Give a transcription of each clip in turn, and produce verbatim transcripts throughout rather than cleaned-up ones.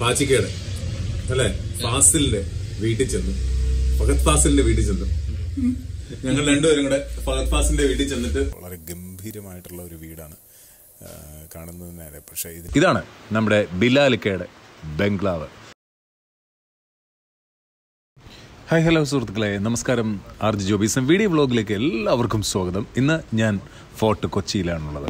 പാച്ചിക്കയുടെ അല്ലെ ഫാസിലിന്റെ വീട്ടിൽ ചെന്നു. ഫഹദ് ഫാസിലിന്റെ വീട്ടിൽ ചെന്നു. ഞങ്ങൾ രണ്ടുപേരും കൂടെ ഫഹദ് ഫാസിലിന്റെ വീട്ടിൽ ചെന്നിട്ട് വളരെ ഗംഭീരമായിട്ടുള്ള ഒരു വീടാണ് കാണുന്നത് നേരെ. പക്ഷേ ഇതാണ് നമ്മുടെ ബിലാലിക്കയുടെ ബംഗ്ലാവ്. ഹായ് ഹലോ സുഹൃത്തുക്കളെ, നമസ്കാരം. ആർ ജി ജോബീസം വീഡിയോ വ്ലോഗിലേക്ക് എല്ലാവർക്കും സ്വാഗതം. ഇന്ന് ഞാൻ ഫോർട്ട് കൊച്ചിയിലാണുള്ളത്.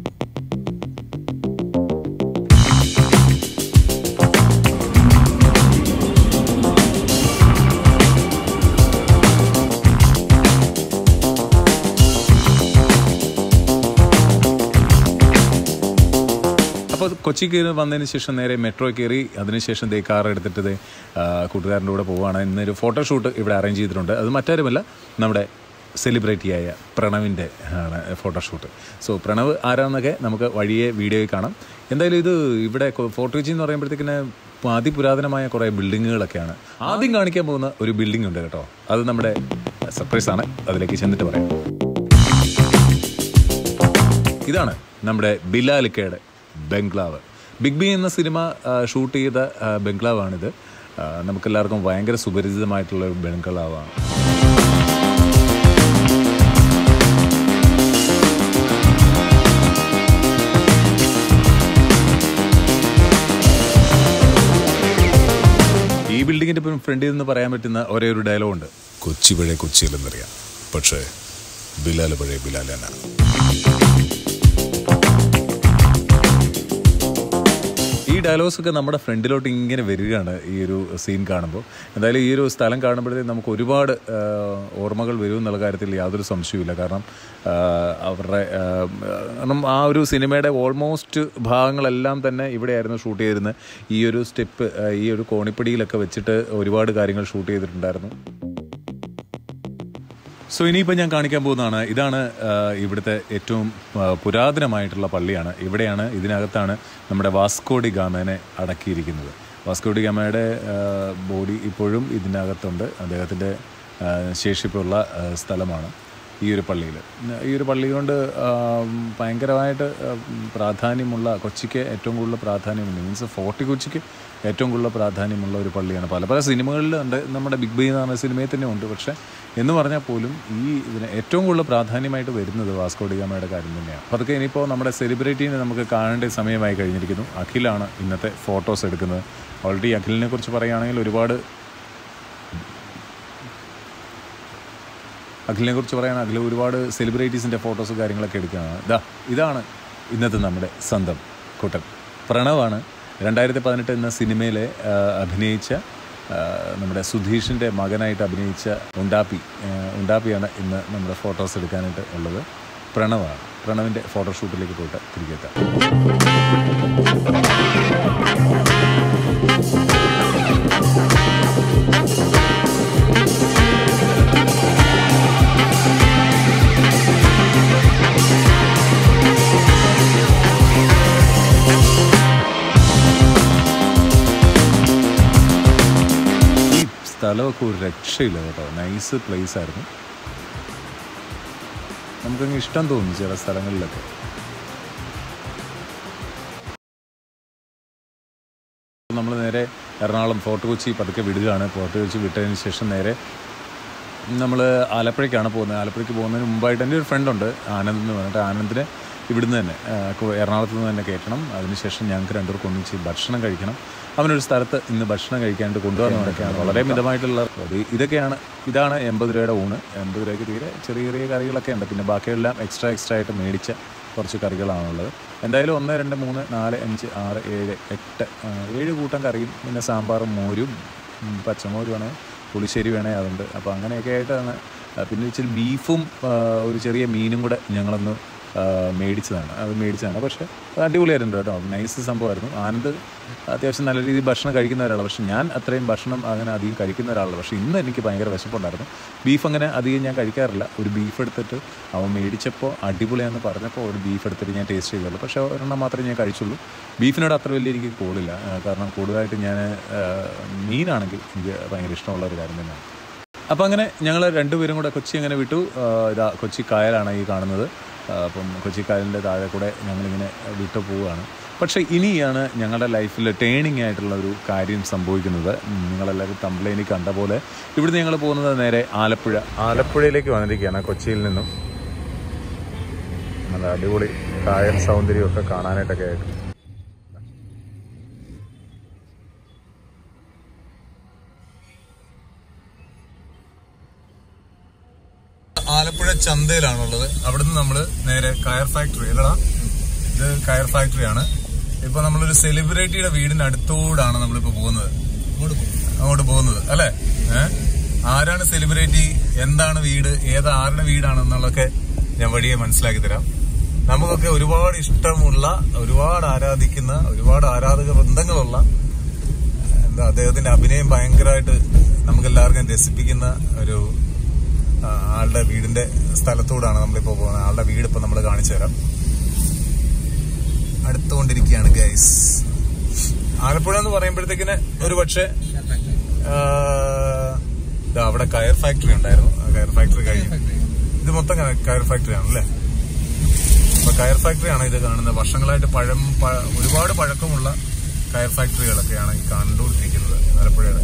അപ്പോൾ കൊച്ചിക്ക് വന്നതിന് ശേഷം നേരെ മെട്രോ കയറി, അതിനുശേഷം ദേ കാർ എടുത്തിട്ട് ദേ കൂട്ടുകാരൻ്റെ കൂടെ പോവുകയാണ്. ഇന്നൊരു ഫോട്ടോഷൂട്ട് ഇവിടെ അറേഞ്ച് ചെയ്തിട്ടുണ്ട്. അത് മറ്റാരുമല്ല, നമ്മുടെ സെലിബ്രിറ്റിയായ പ്രണവിൻ്റെ ആണ് ഫോട്ടോഷൂട്ട്. സോ പ്രണവ് ആരാന്നൊക്കെ നമുക്ക് വഴിയെ വീഡിയോയിൽ കാണാം. എന്തായാലും ഇത് ഇവിടെ ഫോർട്ട് കൊച്ചി എന്ന് പറയുമ്പോഴത്തേക്കിന് അതിപുരാതനമായ കുറേ ബിൽഡിങ്ങുകളൊക്കെയാണ്. ആദ്യം കാണിക്കാൻ പോകുന്ന ഒരു ബിൽഡിംഗ് ഉണ്ട് കേട്ടോ. അത് നമ്മുടെ സർപ്രൈസാണ്, അതിലേക്ക് ചെന്നിട്ട് പറയാം. ഇതാണ് നമ്മുടെ ബിലാലിക്കയുടെ ബംഗ്ലാവ്. ബിഗ് ബി എന്ന സിനിമ ഷൂട്ട് ചെയ്ത ബംഗ്ലാവാണിത്. നമുക്കെല്ലാവർക്കും ഭയങ്കര സുപരിചിതമായിട്ടുള്ള ഒരു ബംഗ്ലാവാണ്. ഈ ബിൽഡിങ്ങിൻ്റെ ഇപ്പം ഫ്രണ്ടിൽ നിന്ന് പറയാൻ പറ്റുന്ന ഒരേ ഒരു ഡയലോഗുണ്ട്, കൊച്ചി പഴയ കൊച്ചിയിലെന്നറിയാം, പക്ഷേ ബിലാൽ പഴയ ബിലാൽ തന്നെയാണ്. ഈ ഡയലോഗ്സൊക്കെ നമ്മുടെ ഫ്രണ്ടിലോട്ട് ഇങ്ങനെ വരികയാണ് ഈ ഒരു സീൻ കാണുമ്പോൾ. എന്തായാലും ഈ ഒരു സ്ഥലം കാണുമ്പോഴത്തേക്കും നമുക്ക് ഒരുപാട് ഓർമ്മകൾ വരും എന്നുള്ള കാര്യത്തിൽ യാതൊരു സംശയവുമില്ല. കാരണം അവരുടെ കാരണം ആ ഒരു സിനിമയുടെ ഓൾമോസ്റ്റ് ഭാഗങ്ങളെല്ലാം തന്നെ ഇവിടെയായിരുന്നു ഷൂട്ട് ചെയ്തിരുന്നത്. ഈ ഒരു സ്റ്റെപ്പ്, ഈ ഒരു കോണിപ്പടിയിലൊക്കെ വെച്ചിട്ട് ഒരുപാട് കാര്യങ്ങൾ ഷൂട്ട് ചെയ്തിട്ടുണ്ടായിരുന്നു. സോ ഇനിയിപ്പോൾ ഞാൻ കാണിക്കാൻ പോകുന്നതാണ്, ഇതാണ് ഇവിടുത്തെ ഏറ്റവും പുരാതനമായിട്ടുള്ള പള്ളിയാണ്. ഇവിടെയാണ്, ഇതിനകത്താണ് നമ്മുടെ വാസ്കോ ഡി ഗാമേനെ അടക്കിയിരിക്കുന്നത്. വാസ്കോ ഡി ഗാമയുടെ ബോഡി ഇപ്പോഴും ഇതിനകത്തുണ്ട്. അദ്ദേഹത്തിൻ്റെ ശേഷിപ്പുള്ള സ്ഥലമാണ് ഈ ഒരു പള്ളിയിൽ. ഈ ഒരു പള്ളി കൊണ്ട് ഭയങ്കരമായിട്ട് പ്രാധാന്യമുള്ള, കൊച്ചിക്ക് ഏറ്റവും കൂടുതൽ പ്രാധാന്യമുണ്ട്, മീൻസ് ഫോർട്ട് കൊച്ചിക്ക് ഏറ്റവും കൂടുതൽ പ്രാധാന്യമുള്ള ഒരു പള്ളിയാണ്. പല പല സിനിമകളിൽ ഉണ്ട്, നമ്മുടെ ബിഗ് ബി എന്ന് പറഞ്ഞ സിനിമയിൽ തന്നെ ഉണ്ട്. പക്ഷേ എന്ന് പറഞ്ഞാൽ പോലും ഈ ഇതിന് ഏറ്റവും കൂടുതൽ പ്രാധാന്യമായിട്ട് വരുന്നത് വാസ്കോ ഡി ഗാമയുടെ കാര്യം തന്നെയാണ്. അപ്പോൾ അതൊക്കെ ഇനിയിപ്പോൾ നമ്മുടെ സെലിബ്രിറ്റീനെ നമുക്ക് കാണേണ്ട സമയമായി കഴിഞ്ഞിരിക്കുന്നു. അഖിലാണ് ഇന്നത്തെ ഫോട്ടോസ് എടുക്കുന്നത്. ഓൾറെഡി അഖിലിനെ കുറിച്ച് പറയുകയാണെങ്കിൽ ഒരുപാട് അഖിലിനെ കുറിച്ച് പറയാൻ അഖിൽ ഒരുപാട് സെലിബ്രിറ്റീസിൻ്റെ ഫോട്ടോസ് കാര്യങ്ങളൊക്കെ എടുക്കുകയാണ്. ഇതാ ഇതാണ് ഇന്നത്തെ നമ്മുടെ സ്വന്തം കൂട്ടൻ പ്രണവാണ്. രണ്ടായിരത്തി പതിനെട്ട് എന്ന സിനിമയിലെ അഭിനയിച്ച നമ്മുടെ സുധീഷിൻ്റെ മകനായിട്ട് അഭിനയിച്ച ഉണ്ടാപ്പി ഉണ്ടാപ്പിയാണ് ഇന്ന് നമ്മുടെ ഫോട്ടോസ് എടുക്കാനായിട്ട് ഉള്ളത്. പ്രണവാണ്. പ്രണവിൻ്റെ ഫോട്ടോഷൂട്ടിലേക്ക് പോയിട്ട് തിരികെ എത്താം. സ്ഥലമൊക്കെ ഒരു രക്ഷയില്ല കേട്ടോ, നൈസ് പ്ലേസ് ആയിരുന്നു. നമുക്കങ്ങ് ഇഷ്ടം തോന്നി ചില സ്ഥലങ്ങളിലൊക്കെ. നമ്മൾ നേരെ എറണാകുളം ഫോർട്ട് കൊച്ചി പതുക്കെ വിടുകയാണ്. ഫോർട്ട് കൊച്ചി വിട്ടതിന് ശേഷം നേരെ നമ്മൾ ആലപ്പുഴയ്ക്കാണ് പോകുന്നത്. ആലപ്പുഴയ്ക്ക് പോകുന്നതിന് മുമ്പായിട്ട് എൻ്റെ ഒരു ഫ്രണ്ടുണ്ട് ആനന്ദ് എന്ന് പറഞ്ഞിട്ട്, ആനന്ദിനെ ഇവിടുന്ന് തന്നെ എറണാകുളത്ത് നിന്ന് തന്നെ കയറ്റണം. അതിനുശേഷം ഞങ്ങൾക്ക് രണ്ടുപേർക്ക് ഒന്നിച്ച് ഭക്ഷണം കഴിക്കണം. അവനൊരു സ്ഥലത്ത് ഇന്ന് ഭക്ഷണം കഴിക്കാനായിട്ട് കൊണ്ടുവന്നതൊക്കെയാണ്. വളരെ മിതമായിട്ടുള്ള ഇതൊക്കെയാണ്. ഇതാണ് എൺപത് രൂപയുടെ ഊണ്. എൺപത് രൂപയ്ക്ക് തീരെ ചെറിയ ചെറിയ കറികളൊക്കെ ഉണ്ട്. പിന്നെ ബാക്കിയെല്ലാം എക്സ്ട്രാ എക്സ്ട്രാ ആയിട്ട് മേടിച്ച കുറച്ച് കറികളാണുള്ളത്. എന്തായാലും ഒന്ന് രണ്ട് മൂന്ന് നാല് അഞ്ച് ആറ് ഏഴ് എട്ട് ഏഴ് കൂട്ടം കറിയും പിന്നെ സാമ്പാറും മോരും പച്ചമോരുമാണ്, പുളിശ്ശേരി വേണേ അതുണ്ട്. അപ്പോൾ അങ്ങനെയൊക്കെ ആയിട്ടാണ്. പിന്നെ ഇച്ചിരി ബീഫും ഒരു ചെറിയ മീനും കൂടെ ഞങ്ങളൊന്ന് മേടിച്ചതാണ് അത് മേടിച്ചതാണ് പക്ഷേ അത് അടിപൊളിയായിട്ടുണ്ട് കേട്ടോ. നൈസ് സംഭവമായിരുന്നു. ആനന്ദ് അത്യാവശ്യം നല്ല രീതിയിൽ ഭക്ഷണം കഴിക്കുന്ന ഒരാളാണ്. പക്ഷേ ഞാൻ അത്രയും ഭക്ഷണം അങ്ങനെ അധികം കഴിക്കുന്ന ഒരാളാണ്. പക്ഷേ ഇന്ന് എനിക്ക് ഭയങ്കര വിശപ്പുണ്ടായിരുന്നു. ബീഫ് അങ്ങനെ അധികം ഞാൻ കഴിക്കാറില്ല. ഒരു ബീഫ് എടുത്തിട്ട് അവൻ മേടിച്ചപ്പോൾ അടിപൊളിയാണെന്ന് പറഞ്ഞപ്പോൾ ഒരു ബീഫ് എടുത്തിട്ട് ഞാൻ ടേസ്റ്റ് ചെയ്തുള്ളൂ. പക്ഷേ ഒരെണ്ണം മാത്രമേ ഞാൻ കഴിച്ചുള്ളൂ. ബീഫിനോട് അത്ര വലിയ എനിക്ക് കോളില്ല. കാരണം കൂടുതലായിട്ട് ഞാൻ മീനാണെങ്കിൽ എനിക്ക് ഭയങ്കര ഇഷ്ടമുള്ള ഒരു കാര്യം തന്നെയാണ്. അപ്പോൾ അങ്ങനെ ഞങ്ങൾ രണ്ടുപേരും കൂടെ കൊച്ചി അങ്ങനെ വിട്ടു. ഇതാ കൊച്ചി കായലാണ് ഈ കാണുന്നത്. അപ്പം കൊച്ചി കായലിൻ്റെ താഴെ കൂടെ ഞങ്ങളിങ്ങനെ വിട്ടു പോവുകയാണ്. പക്ഷേ ഇനിയാണ് ഞങ്ങളുടെ ലൈഫിൽ ടേണിംഗ് ആയിട്ടുള്ള ഒരു കാര്യം സംഭവിക്കുന്നത്. നിങ്ങളെല്ലാവരും തമ്പ്ലൈനിൽ കണ്ട പോലെ ഇവിടുന്ന് ഞങ്ങൾ പോകുന്നത് നേരെ ആലപ്പുഴ ആലപ്പുഴയിലേക്ക് വന്നിരിക്കുകയാണ്. കൊച്ചിയിൽ നിന്നും നല്ല അടിപൊളി കായൽ സൗന്ദര്യമൊക്കെ കാണാനായിട്ടൊക്കെ ആയിട്ട്. ആലപ്പുഴ ചന്തയിലാണുള്ളത്. അവിടുന്ന് നമ്മൾ നേരെ കയർ ഫാക്ടറി അല്ലടാ, ഇത് കയർ ഫാക്ടറിയാണ്. ഇപ്പൊ നമ്മളൊരു സെലിബ്രിറ്റിയുടെ വീടിന്റെ അടുത്തോടാണ് നമ്മളിപ്പോ പോകുന്നത്, അങ്ങോട്ട് പോകുന്നത് അല്ലെ. ഏഹ് ആരാണ് സെലിബ്രിറ്റി, എന്താണ് വീട്, ഏത് ആരുടെ വീടാണെന്നുള്ളതൊക്കെ ഞാൻ വഴിയെ മനസ്സിലാക്കി തരാം. നമുക്കൊക്കെ ഒരുപാട് ഇഷ്ടമുള്ള, ഒരുപാട് ആരാധിക്കുന്ന, ഒരുപാട് ആരാധക ബന്ധങ്ങളുള്ള, എന്താ അദ്ദേഹത്തിന്റെ അഭിനയം ഭയങ്കരമായിട്ട് നമുക്കെല്ലാവർക്കും രസിപ്പിക്കുന്ന ഒരു ആളുടെ വീടിന്റെ സ്ഥലത്തൂടാണ് നമ്മളിപ്പോ പോകുന്നത്. ആളുടെ വീട് ഇപ്പൊ നമ്മൾ കാണിച്ചു തരാം. അടുത്തുകൊണ്ടിരിക്കുകയാണ് ഗൈസ്. ആലപ്പുഴ എന്ന് പറയുമ്പോഴത്തേക്കിന് ഒരു പക്ഷേ അവിടെ കയർ ഫാക്ടറി ഉണ്ടായിരുന്നു. കയർ ഫാക്ടറി കഴിഞ്ഞു ഇത് മൊത്തം കയർ ഫാക്ടറി ആണല്ലേ. അപ്പൊ കയർ ഫാക്ടറിയാണ് ഇത് കാണുന്നത്. വർഷങ്ങളായിട്ട് പഴം ഒരുപാട് പഴക്കമുള്ള കയർ ഫാക്ടറികളൊക്കെയാണ് ഈ കണ്ടുകൊണ്ടിരിക്കുന്നത് ആലപ്പുഴയുടെ.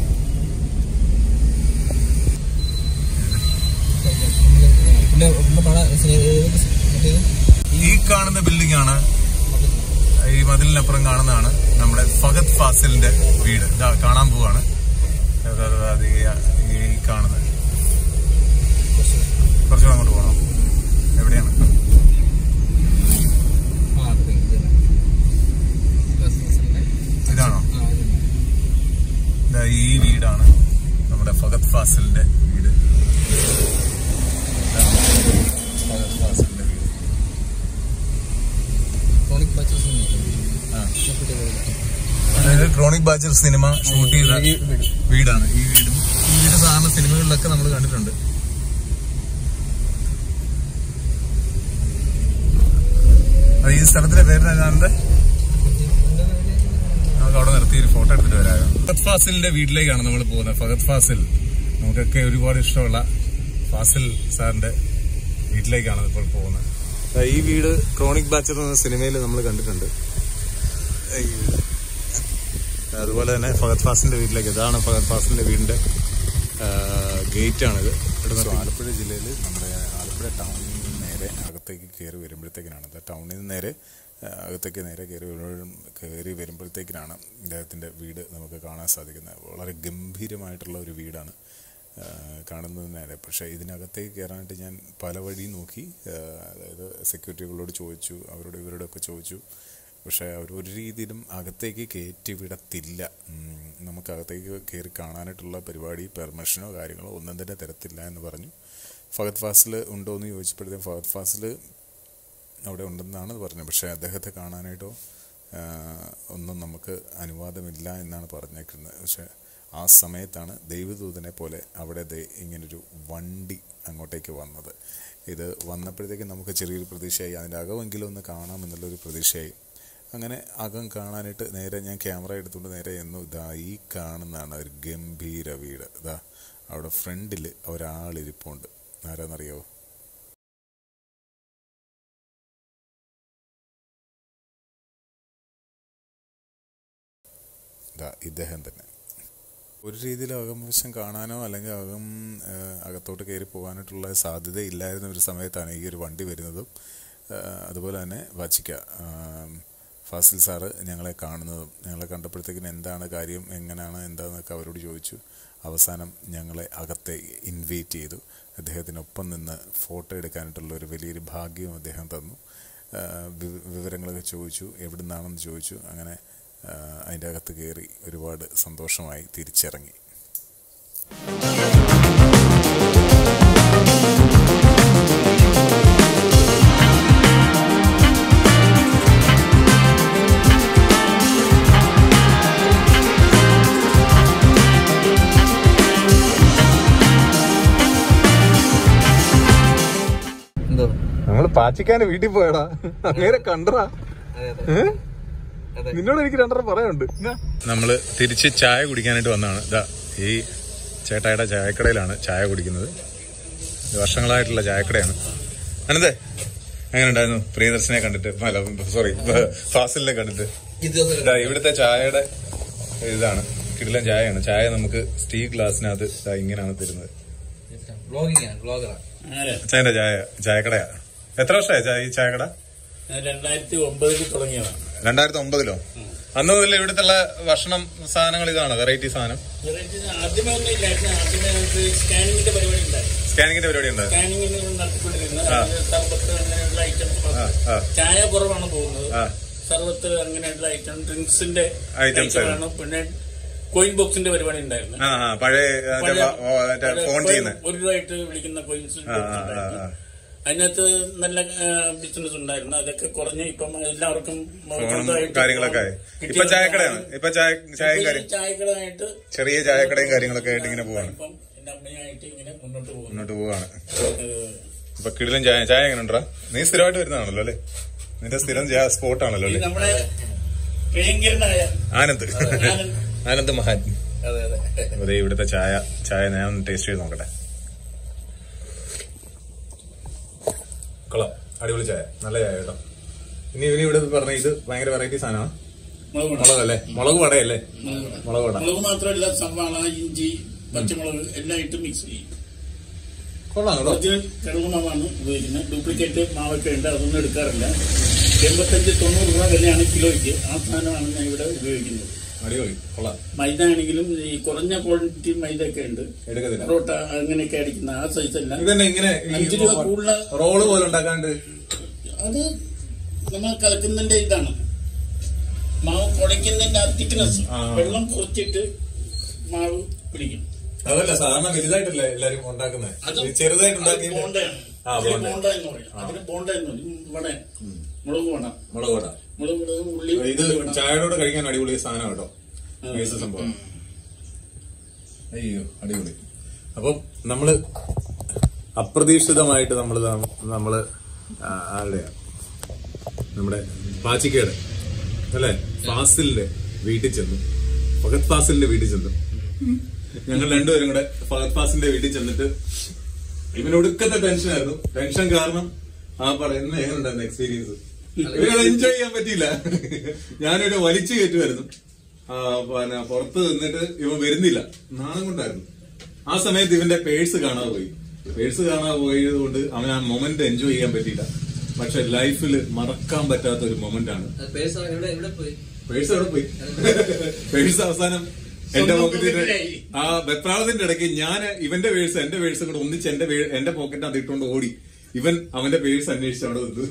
ഈ കാണുന്ന ബിൽഡിംഗ് ആണ്, ഈ മതിലിനപ്പുറം കാണുന്നതാണ് നമ്മുടെ ഫഹദ് ഫാസിലിന്റെ വീട്. കാണാൻ പോവാണ് ഈ കാണുന്നത്. കുറച്ചുകൂടെ അങ്ങോട്ട് പോകണം. എവിടെയാണ്? ഇതാണോ? ഈ വീടാണ് നമ്മുടെ ഫഹദ് ഫാസിലിന്റെ വീട്. ക്രോണിക് ബാച്ചർ സിനിമ ഷൂട്ട് ചെയ്ത വീടാണ് ഈ വീടും. ഈ വീട് സാധാരണ സിനിമകളിലൊക്കെ നമ്മൾ കണ്ടിട്ടുണ്ട്. ഈ സ്ഥലത്തിന്റെ പേര് ഞാനെന്ത് നമുക്ക് അവിടെ നിർത്തി ഒരു ഫോട്ടോ എടുത്തിട്ട് വരാം. ഫഹദ് ഫാസിലിന്റെ വീട്ടിലേക്കാണ് നമ്മൾ പോകുന്നത്. ഫഹദ് ഫാസിൽ നമുക്കൊക്കെ ഒരുപാട് ഇഷ്ടമുള്ള ഫാസിൽ സാറിന്റെ വീട്ടിലേക്കാണ് ഇപ്പോൾ പോകുന്നത്. ഈ വീട് ക്രോണിക് ബാച്ചർ എന്ന സിനിമയിൽ നമ്മൾ കണ്ടിട്ടുണ്ട്. അതുപോലെ തന്നെ ഫഹദ് ഫാസിലിന്റെ വീട്ടിലേക്ക്, ഇതാണ് ഫഹദ് ഫാസിലിന്റെ വീടിന്റെ ഗേറ്റ് ആണിത്. ആലപ്പുഴ ജില്ലയിൽ നമ്മുടെ ആലപ്പുഴ ടൗണിൽ നിന്ന് നേരെ അകത്തേക്ക് കയറി വരുമ്പോഴത്തേക്കിനാണ്, ടൗണിൽ നിന്ന് നേരെ അകത്തേക്ക് നേരെ കയറി കയറി വരുമ്പോഴത്തേക്കിനാണ് ഇദ്ദേഹത്തിന്റെ വീട് നമുക്ക് കാണാൻ സാധിക്കുന്നത്. വളരെ ഗംഭീരമായിട്ടുള്ള ഒരു വീടാണ് കാണുന്നത് നേരെ. പക്ഷേ ഇതിനകത്തേക്ക് കയറാനായിട്ട് ഞാൻ പല വഴി നോക്കി. അതായത് സെക്യൂരിറ്റികളോട് ചോദിച്ചു, അവരോട് ഇവരോടൊക്കെ ചോദിച്ചു. പക്ഷേ അവർ ഒരു രീതിയിലും അകത്തേക്ക് കയറ്റി വിടത്തില്ല. നമുക്ക് അകത്തേക്ക് കയറി കാണാനായിട്ടുള്ള പരിപാടി പെർമിഷനോ കാര്യങ്ങളോ ഒന്നും തന്നെ തരത്തില്ല എന്ന് പറഞ്ഞു. ഫഹദ് ഫാസിൽ ഉണ്ടോ എന്ന് ചോദിച്ചപ്പോഴത്തേക്കും ഫഹദ് ഫാസിൽ അവിടെ ഉണ്ടെന്നാണ് പറഞ്ഞത്. പക്ഷേ അദ്ദേഹത്തെ കാണാനായിട്ടോ ഒന്നും നമുക്ക് അനുവാദമില്ല എന്നാണ് പറഞ്ഞേക്കുന്നത്. പക്ഷേ ആ സമയത്താണ് ദൈവദൂതനെ പോലെ അവിടെ ഇങ്ങനൊരു വണ്ടി അങ്ങോട്ടേക്ക് വന്നത്. ഇത് വന്നപ്പോഴത്തേക്കും നമുക്ക് ചെറിയൊരു പ്രതീക്ഷയായി, അതിൻ്റെ അകമെങ്കിലും ഒന്ന് കാണാമെന്നുള്ളൊരു പ്രതീക്ഷയായി. അങ്ങനെ അകം കാണാനായിട്ട് നേരെ ഞാൻ ക്യാമറ എടുത്തുകൊണ്ട് നേരെ എന്നു ഇതാ ഈ കാണുന്നതാണ് ഒരു ഗംഭീര വീട്. ഇതാ അവിടെ ഫ്രണ്ടിൽ ഒരാളിരിപ്പുണ്ട്. ആരാന്നറിയാവോ? ഇതാ ഇദ്ദേഹം തന്നെ. ഒരു രീതിയിൽ അകംവശം കാണാനോ അല്ലെങ്കിൽ അകം അകത്തോട്ട് കയറി പോകാനായിട്ടുള്ള സാധ്യത ഇല്ലായിരുന്ന ഒരു സമയത്താണ് ഈ ഒരു വണ്ടി വരുന്നതും. അതുപോലെ തന്നെ വാച്ചിക്ക ഫാസിൽ സാറ് ഞങ്ങളെ കാണുന്നതും. ഞങ്ങളെ കണ്ടപ്പോഴത്തേക്കിന് എന്താണ് കാര്യം, എങ്ങനെയാണ് എന്താണെന്നൊക്കെ അവരോട് ചോദിച്ചു. അവസാനം ഞങ്ങളെ അകത്തെ ഇൻവൈറ്റ് ചെയ്തു. അദ്ദേഹത്തിനൊപ്പം നിന്ന് ഫോട്ടോ എടുക്കാനായിട്ടുള്ള ഒരു വലിയൊരു ഭാഗ്യവും അദ്ദേഹം തന്നു. വിവരങ്ങളൊക്കെ ചോദിച്ചു, എവിടെ നിന്നാണെന്ന് ചോദിച്ചു. അങ്ങനെ അതിൻ്റെ അകത്ത് കയറി ഒരുപാട് സന്തോഷമായി തിരിച്ചിറങ്ങി. നമ്മള് പാച്ചിക്കാന്റെ വീട്ടിൽ പോയടാ, അങ്ങനെ കണ്ടടാ. നിന്നോട് എനിക്ക് രണ്ടെണ്ണം പറയാനുണ്ട്. നമ്മള് തിരിച്ച് ചായ കുടിക്കാനായിട്ട് വന്നതാണ്. ഇതാ ഈ ചേട്ടായുടെ ചായക്കടയിലാണ് ചായ കുടിക്കുന്നത്. വർഷങ്ങളായിട്ടുള്ള ചായക്കടയാണ്. അനന്തേ എങ്ങനെ ഉണ്ടായിരുന്നു പ്രിയദർശനെ കണ്ടിട്ട്? സോറി, ഫാസിലിനെ കണ്ടിട്ട്? ഇവിടുത്തെ ചായയുടെ ഇതാണ്, കിടിലൻ ചായയാണ്. ചായ നമുക്ക് സ്റ്റീൽ ഗ്ലാസിനകത്ത് ഇങ്ങനെയാണ് തരുന്നത്. ചായന്റെ ചായ ചായക്കടയാ. എത്ര വർഷമായ ചായ ഈ ചായക്കട? രണ്ടായിരത്തി ഒമ്പതിൽ തുടങ്ങിയതാണ്. രണ്ടായിരത്തി ഒമ്പതിലോ? അന്ന് മുതൽ ഇവിടുത്തെ ഭക്ഷണം സാധനങ്ങൾ ഇതാണോ വെറൈറ്റി സാധനം? ആദ്യമേ ഒന്നും ഇല്ലായിരുന്നു. ആദ്യമേ നമുക്ക് സ്കാനിങ്ങിന്റെ പരിപാടി ഉണ്ടായിരുന്നു. സ്കാനിങ്ങിന്റെ പരിപാടി ഉണ്ടായിരുന്നു. സ്കാനിങ്ങിന് നടത്തിക്കൊണ്ടിരുന്നത് സർബത്ത് അങ്ങനെയുള്ള ഐറ്റംസ്. ചായ കുറവാണ് പോകുന്നത്. സർബത്ത് അങ്ങനെയുള്ള ഐറ്റം, ഡ്രിങ്ക്സിന്റെ ഐറ്റംസാണ്. പിന്നെ കോയിൻ ബോക്സിന്റെ പരിപാടി ഉണ്ടായിരുന്നു. പഴയ ഫോൺ ചെയ്യുന്ന ഒരു രൂപയായിട്ട് വിളിക്കുന്ന കോയിൻസ്. അതിനകത്ത് നല്ല ബിസിനസ് ഉണ്ടായിരുന്നു. അതൊക്കെ കുറഞ്ഞ് ഇപ്പം എല്ലാവർക്കും കാര്യങ്ങളൊക്കെ ഇപ്പൊ ചായക്കടയാണ്. ഇപ്പൊ ചായക്കടയായിട്ട് ചെറിയ ചായക്കടയും കാര്യങ്ങളൊക്കെ ആയിട്ട് ഇങ്ങനെ പോവാണ്. ഇപ്പം എന്റെ അമ്മയായിട്ട് ഇങ്ങനെ മുന്നോട്ട് പോകും മുന്നോട്ട് പോവാണ്. ഇപ്പൊ കിടിലൻ ചായ ചായ എങ്ങനെ ഉണ്ടാ? നീ സ്ഥിരമായിട്ട് വരുന്നതാണല്ലോ അല്ലേ? നിന്റെ സ്ഥിരം സ്പോട്ടാണല്ലോ അല്ലേ? നമ്മുടെ പ്രിയങ്കരനായ ആനന്ദ് ആനന്ദ് മഹാൻ. അതെ, ഇവിടുത്തെ ചായ ചായ ഞാൻ ഒന്ന് ടേസ്റ്റ് ചെയ്ത് നോക്കട്ടെ. കൊള്ളാം, അടിപൊളി ചായ, നല്ല ചായ കേട്ടോ. ഇനി ഇവന് ഇവിടെ പറഞ്ഞ ഇത് ഭയങ്കര വെറൈറ്റി സാധനമാണ്. മുളകല്ലേ? മുളക് വടയല്ലേ? മുളക് വട. മുളക് മാത്രമല്ല, സവാള, ഇഞ്ചി, പച്ചമുളക് എല്ലാം ഇട്ട് മിക്സ് ചെയ്യും. കൊള്ളാം കേട്ടോ. ഒറിജിനൽ കടുക് മാവാണ് ഉപയോഗിക്കുന്നത്. ഡ്യൂപ്ലിക്കേറ്റ് മാവൊക്കെ ഉണ്ട്, അതൊന്നും എടുക്കാറില്ല. എൺപത്തഞ്ച് തൊണ്ണൂറ് രൂപ വിലയാണ് കിലോയ്ക്ക്. ആ സാധനമാണ് ഞാൻ ഇവിടെ ഉപയോഗിക്കുന്നത്. അടിപൊളി, കൊള്ളാം. മൈദ ആണെങ്കിലും ഈ കുറഞ്ഞ ക്വാളിറ്റി മൈദ ഒക്കെ ഉണ്ട്. പൊറോട്ട അങ്ങനെയൊക്കെ അടിക്കുന്ന ആ സൈസ് അല്ല. അഞ്ചു രൂപ കൂടുതൽ റോള് പോലെ ഉണ്ടാക്കാണ്ട് അത് നമ്മൾ കലക്കുന്നതിന്റെ ഇതാണ്. മാവ് കുഴയ്ക്കുന്നതിന്റെ ആ തിക്നെസ്. വെള്ളം കുറച്ചിട്ട് മാവ് പിടിക്കും. അതല്ല സാധാരണ വലുതായിട്ടല്ലേ എല്ലാരും ഉണ്ടാക്കുന്നത്, ചെറുതായിട്ട് ഉണ്ടാക്കി. ബോണ്ട എന്ന് പറയും. അതിന് ബോണ്ട എന്ന് പറയും. വട, മുളക് വട. മുളക് വട, മുളക് വട, ഉള്ളി. ഇത് ചായയോടെ കഴിക്കാൻ അടിപൊളി സാധനം കേട്ടോ. സംഭവം അയ്യോ അടിപൊളി. അപ്പം നമ്മള് അപ്രതീക്ഷിതമായിട്ട് നമ്മള് നമ്മള് ആരുടെയാ നമ്മുടെ പാച്ചിക്കയുടെ അല്ലെ ഫാസിലിന്റെ വീട്ടിൽ ചെന്നു. ഫഹദ് ഫാസിലിന്റെ വീട്ടിൽ ചെന്നു. ഞങ്ങൾ രണ്ടുപേരും കൂടെ ഫഹദ് ഫാസിലിന്റെ വീട്ടിൽ ചെന്നിട്ട് ഇവന് ഒടുക്കത്തെ ടെൻഷനായിരുന്നു. ടെൻഷൻ കാരണം ആ പറയുന്ന എങ്ങനെയുണ്ടായിരുന്നു എക്സ്പീരിയൻസ്? ഇവനത് എൻജോയ് ചെയ്യാൻ പറ്റിയില്ല. ഞാനിവിടെ വലിച്ചു കയറ്റുമായിരുന്നു. പിന്നെ പുറത്ത് നിന്നിട്ട് ഇവൻ വരുന്നില്ല, നാണം കൊണ്ടായിരുന്നു. ആ സമയത്ത് ഇവന്റെ പേഴ്സ് കാണാതെ പോയി. പേഴ്സ് കാണാതെ പോയത് കൊണ്ട് അവൻ ആ മൊമെന്റ് എൻജോയ് ചെയ്യാൻ പറ്റിയില്ല. പക്ഷെ ലൈഫിൽ മറക്കാൻ പറ്റാത്ത ഒരു മൊമെന്റ് ആണ്. പേഴ്സ് എവിടെ പോയി? പേഴ്സ് അവസാനം എന്റെ പോക്കറ്റിന്റെ ആ വെപ്രാളത്തിന്റെ ഇടയ്ക്ക് ഞാൻ ഇവന്റെ പേഴ്സ് എന്റെ പേഴ്സും കൂടെ ഒന്നിച്ച് എന്റെ എന്റെ പോക്കറ്റിനകത്ത് ഇട്ടുകൊണ്ട് ഓടി. ഇവൻ അവന്റെ പേഴ്സ് അന്വേഷിച്ച് അവിടെ വന്നു.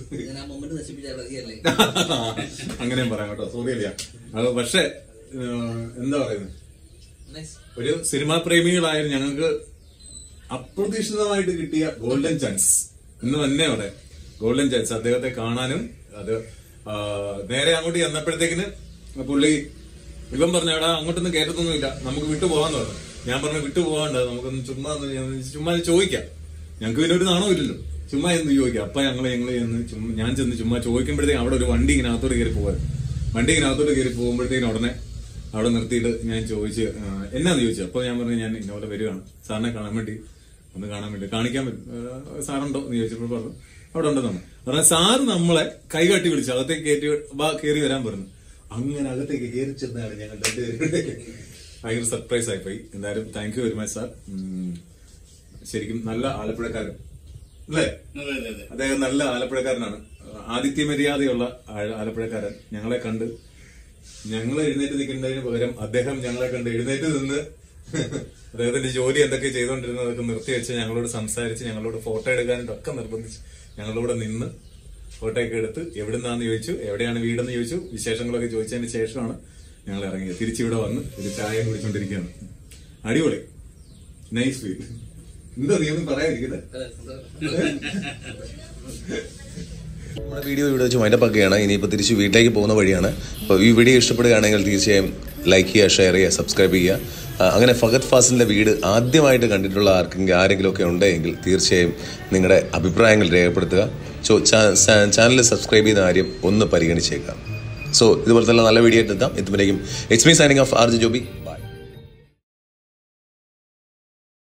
അങ്ങനെയും പറയാം കേട്ടോ, സോറി അല്ല. അത് പക്ഷെ എന്താ പറയുന്നത്, ഒരു സിനിമാ പ്രേമികളായ ഞങ്ങൾക്ക് അപ്രതീക്ഷിതമായിട്ട് കിട്ടിയ ഗോൾഡൻ ചാൻസ് എന്ന് തന്നെ പറയാം. ഗോൾഡൻ ചാൻസ് അദ്ദേഹത്തെ കാണാനും. അത് നേരെ അങ്ങോട്ട് ചെന്നപ്പോഴത്തേക്കിന് പുള്ളി ഇവൻ പറഞ്ഞു, എടാ അങ്ങോട്ടൊന്നും കേട്ടതൊന്നുമില്ല, നമുക്ക് വിട്ടുപോകാന്ന് പറഞ്ഞു. ഞാൻ പറഞ്ഞു വിട്ടുപോകാണ്ട് നമുക്കൊന്ന് ചുമ്മാ ചുമ്മാ ചോദിക്കാം, ഞങ്ങൾക്ക് പിന്നെ ഒരു നാണവും ഇല്ലല്ലോ, ചുമ്മാ എന്ന് ചോദിക്കാം. അപ്പൊ ഞങ്ങള് ഞങ്ങള് ചെന്ന് ചുമ്മാ ഞാൻ ചെന്ന് ചുമ്മാ ചോദിക്കുമ്പോഴത്തേക്കും അവിടെ ഒരു വണ്ടി ഇങ്ങനെ അകത്തോട്ട് കയറി പോകാൻ. വണ്ടി ഇങ്ങനെ അകത്തോട്ട് കയറി പോകുമ്പോഴത്തേക്കും ഉടനെ അവിടെ നിർത്തിയിട്ട് ഞാൻ ചോദിച്ചു എന്നാന്ന് ചോദിച്ചു. അപ്പൊ ഞാൻ പറഞ്ഞു ഞാൻ ഇന്നോടെ വരുവാണ്, സാറിനെ കാണാൻ വേണ്ടി ഒന്ന് കാണാൻ വേണ്ടി കാണിക്കാൻ പറ്റും സാറുണ്ടോ എന്ന് ചോദിച്ചപ്പോൾ പറഞ്ഞു അവിടെ ഉണ്ടെന്നാണ് പറഞ്ഞ. സാറ് നമ്മളെ കൈകാട്ടി വിളിച്ചു അകത്തേക്ക് കയറ്റി കയറി വരാൻ പറഞ്ഞു. അങ്ങനെ അകത്തേക്ക് കയറി ചെന്നാണ് ഞങ്ങൾ ഭയങ്കര സർപ്രൈസ് ആയിപ്പോയി. എന്തായാലും thank you very much sir. ശരിക്കും നല്ല ആലപ്പുഴക്കാരൻ അല്ലേ? അദ്ദേഹം നല്ല ആലപ്പുഴക്കാരനാണ്, ആതിഥ്യ മര്യാദയുള്ള ആലപ്പുഴക്കാരൻ. ഞങ്ങളെ കണ്ട് ഞങ്ങൾ എഴുന്നേറ്റ് നിൽക്കുന്നതിന് പകരം അദ്ദേഹം ഞങ്ങളെ കണ്ട് എഴുന്നേറ്റ് നിന്ന് അദ്ദേഹത്തിന്റെ ജോലി എന്തൊക്കെ ചെയ്തുകൊണ്ടിരുന്നതൊക്കെ നിർത്തിവെച്ച് ഞങ്ങളോട് സംസാരിച്ച് ഞങ്ങളോട് ഫോട്ടോ എടുക്കാനായിട്ട് ഒക്കെ നിർബന്ധിച്ച് ഞങ്ങളോട് നിന്ന് ഫോട്ടോ ഒക്കെ എടുത്ത് എവിടുന്നാന്ന് ചോദിച്ചു, എവിടെയാണ് വീടെന്ന് ചോദിച്ചു, വിശേഷങ്ങളൊക്കെ ചോദിച്ചതിന് ശേഷമാണ് ഞങ്ങൾ ഇറങ്ങിയത്. തിരിച്ചിവിടെ വന്ന് ഒരു ചായ കുടിച്ചോണ്ടിരിക്കുകയാണ്. അടിപൊളി, നൈസ് ഫീൽ. എന്താ നീ ഒന്നും പറയാതിരിക്കുന്നത്? നമ്മുടെ വീഡിയോ ഇവിടെ വെച്ച് മൈൻഡപ്പ് ആക്കുകയാണ്. ഇനിയിപ്പോൾ തിരിച്ച് വീട്ടിലേക്ക് പോകുന്ന വഴിയാണ്. അപ്പോൾ ഈ വീഡിയോ ഇഷ്ടപ്പെടുകയാണെങ്കിൽ തീർച്ചയായും ലൈക്ക് ചെയ്യുക, ഷെയർ ചെയ്യുക, സബ്സ്ക്രൈബ് ചെയ്യുക. അങ്ങനെ ഫഹദ് ഫാസിലിൻ്റെ വീട് ആദ്യമായിട്ട് കണ്ടിട്ടുള്ള ആർക്കെങ്കിലും ആരെങ്കിലുമൊക്കെ ഉണ്ടെങ്കിൽ തീർച്ചയായും നിങ്ങളുടെ അഭിപ്രായങ്ങൾ രേഖപ്പെടുത്തുക. സോ ചാനൽ സബ്സ്ക്രൈബ് ചെയ്യുന്ന കാര്യം ഒന്ന് പരിഗണിച്ചേക്കാം. സോ ഇതുപോലെ തന്നെ നല്ല വീഡിയോ ആയിട്ട് എത്താം. എത്തുമ്പോഴേക്കും it's me signing off R J Joby.